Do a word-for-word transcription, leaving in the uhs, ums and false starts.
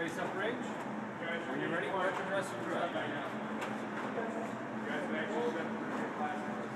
face up range. When you're ready, mark and wrestle through. You guys have actually stepped through your class.